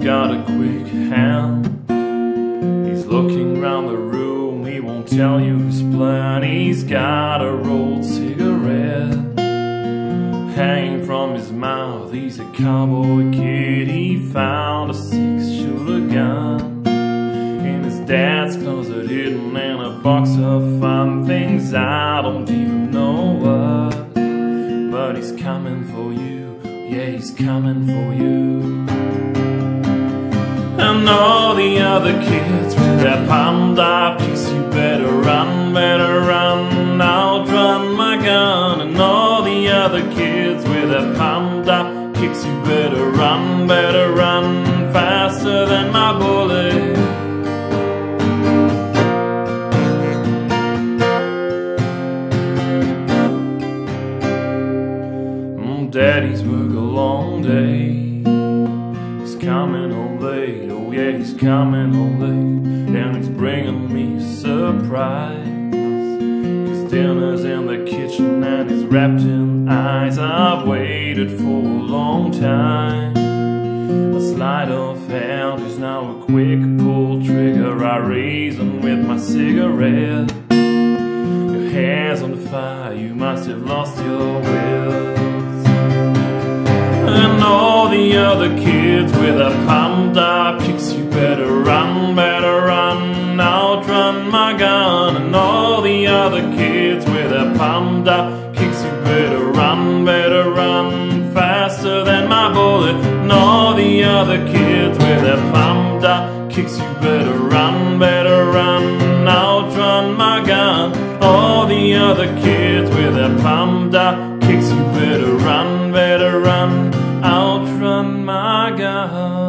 got a quick hand. He's looking round the room, he won't tell you his plan. He's got a rolled cigarette hanging from his mouth. He's a cowboy kid, he found a 6-shooter gun in his dad's closet, hidden in a box of fun things I don't even know what. But he's coming for you, yeah, he's coming for you. And all the other kids with their palmed up kicks, you better run, outrun my gun. And all the other kids with their palmed up kicks, you better run, faster than my bullet. Daddy's worked a long day, he's coming home late, oh yeah, he's coming home late. And he's bringing me a surprise, 'cause dinner's in the kitchen and he's wrapped in ice. I've waited for a long time, a sleight of hand is now a quick pull trigger. I reason with my cigarette, your hair's on fire, you must have lost your will. And all the other kids with their palmed up kicks, you better run, outrun my gun. And all the other kids with their palmed up kicks, you better run, faster than my bullet. And all the other kids with their palmed up kicks, you better run, outrun my gun. All the other kids with their palmed up kicks, you better run, outrun my gun.